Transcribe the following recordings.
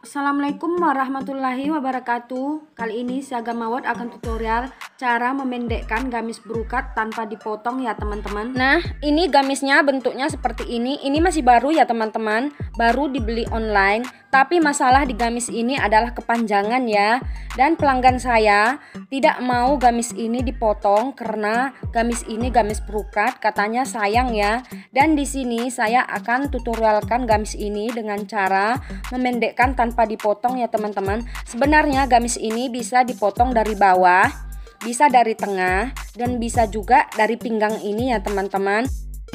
Assalamualaikum warahmatullahi wabarakatuh. Kali ini Sagamawat akan tutorial cara memendekkan gamis brokat tanpa dipotong ya teman-teman. Nah, ini gamisnya bentuknya seperti ini. Ini masih baru ya teman-teman, baru dibeli online. Tapi masalah di gamis ini adalah kepanjangan ya. Dan pelanggan saya tidak mau gamis ini dipotong karena gamis ini gamis brokat, katanya sayang ya. Dan di sini saya akan tutorialkan gamis ini dengan cara memendekkan tanpa dipotong ya teman-teman. Sebenarnya gamis ini bisa dipotong dari bawah, bisa dari tengah, dan bisa juga dari pinggang ini ya teman-teman.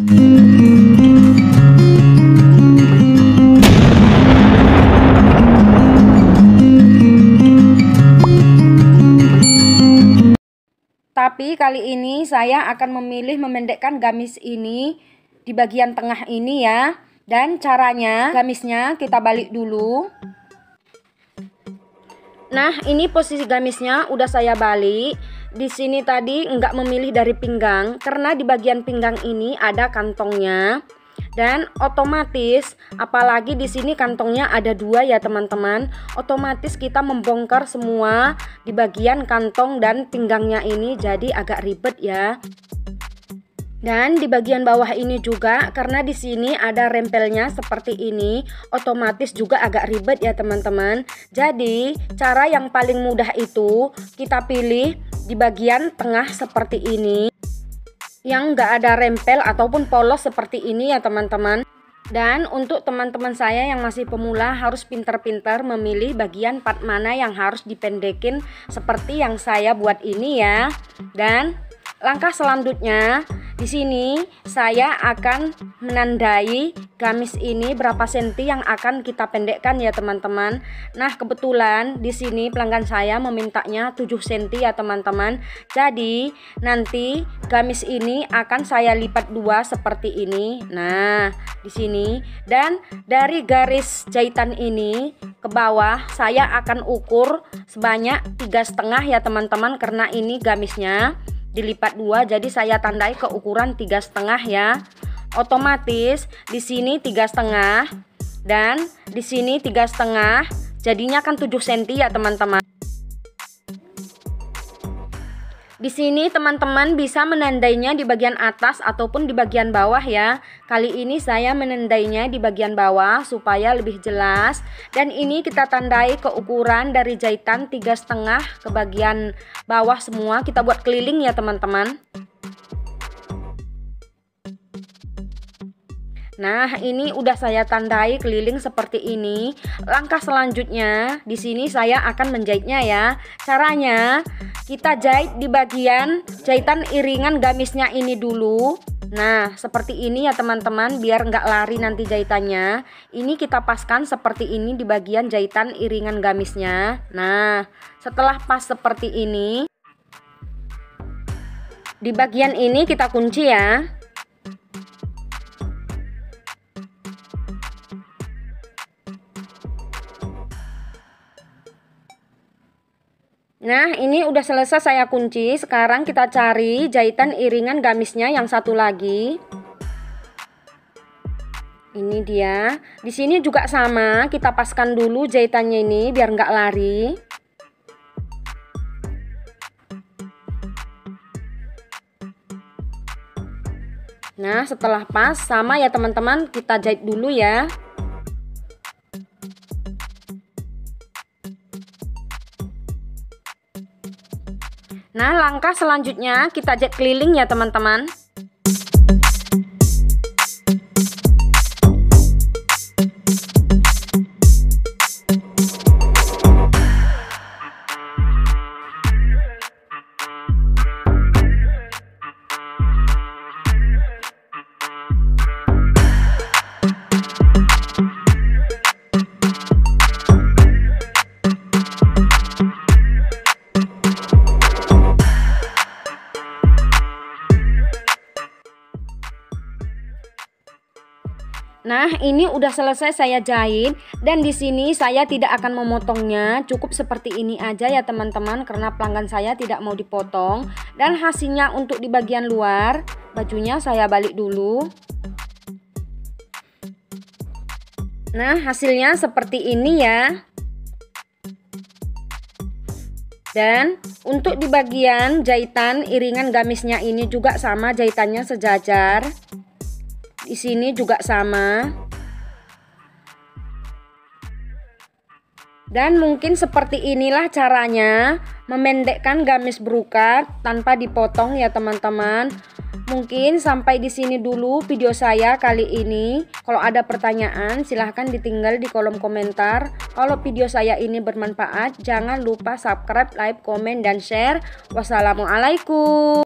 Tapi kali ini saya akan memilih memendekkan gamis ini di bagian tengah ini ya. Dan caranya, gamisnya kita balik dulu. Nah, ini posisi gamisnya udah saya balik. Di sini tadi nggak memilih dari pinggang karena di bagian pinggang ini ada kantongnya. Dan otomatis, apalagi di sini kantongnya ada dua ya teman-teman, otomatis kita membongkar semua di bagian kantong dan pinggangnya ini, jadi agak ribet ya. Dan di bagian bawah ini juga karena di sini ada rempelnya seperti ini, otomatis juga agak ribet ya teman-teman. Jadi cara yang paling mudah itu kita pilih di bagian tengah seperti ini, yang enggak ada rempel ataupun polos seperti ini ya teman-teman. Dan untuk teman-teman saya yang masih pemula harus pintar-pintar memilih bagian part mana yang harus dipendekin seperti yang saya buat ini ya. Dan langkah selanjutnya, di sini saya akan menandai gamis ini berapa senti yang akan kita pendekkan ya teman-teman. Nah, kebetulan di sini pelanggan saya memintanya 7 cm ya teman-teman. Jadi, nanti gamis ini akan saya lipat dua seperti ini. Nah, di sini, dan dari garis jahitan ini ke bawah saya akan ukur sebanyak 3,5 ya teman-teman, karena ini gamisnya dilipat dua, jadi saya tandai ke ukuran 3,5 ya. Otomatis di sini 3,5 dan di sini 3,5, jadinya kan 7 cm ya teman-teman. Di sini teman-teman bisa menandainya di bagian atas ataupun di bagian bawah ya. Kali ini saya menandainya di bagian bawah supaya lebih jelas. Dan ini kita tandai ke ukuran dari jahitan 3,5 ke bagian bawah semua. Kita buat keliling ya teman-teman. Nah, ini udah saya tandai keliling seperti ini. Langkah selanjutnya, di sini saya akan menjahitnya ya. Caranya, kita jahit di bagian jahitan iringan gamisnya ini dulu. Nah, seperti ini ya teman-teman, biar nggak lari nanti jahitannya. Ini kita paskan seperti ini di bagian jahitan iringan gamisnya. Nah, setelah pas seperti ini, di bagian ini kita kunci ya. Nah, ini udah selesai saya kunci. Sekarang kita cari jahitan iringan gamisnya yang satu lagi. Ini dia. Di sini juga sama, kita paskan dulu jahitannya ini biar nggak lari. Nah, setelah pas sama ya teman-teman, kita jahit dulu ya. Nah, langkah selanjutnya kita jahit keliling ya teman-teman. Nah, ini udah selesai saya jahit dan di sini saya tidak akan memotongnya, cukup seperti ini aja ya teman-teman karena pelanggan saya tidak mau dipotong. Dan hasilnya untuk di bagian luar bajunya saya balik dulu. Nah, hasilnya seperti ini ya. Dan untuk di bagian jahitan iringan gamisnya ini juga sama, jahitannya sejajar. Di sini juga sama. Dan mungkin seperti inilah caranya memendekkan gamis brokat tanpa dipotong ya teman-teman. Mungkin sampai di sini dulu video saya kali ini. Kalau ada pertanyaan silahkan ditinggal di kolom komentar. Kalau video saya ini bermanfaat, jangan lupa subscribe, like, komen, dan share. Wassalamualaikum.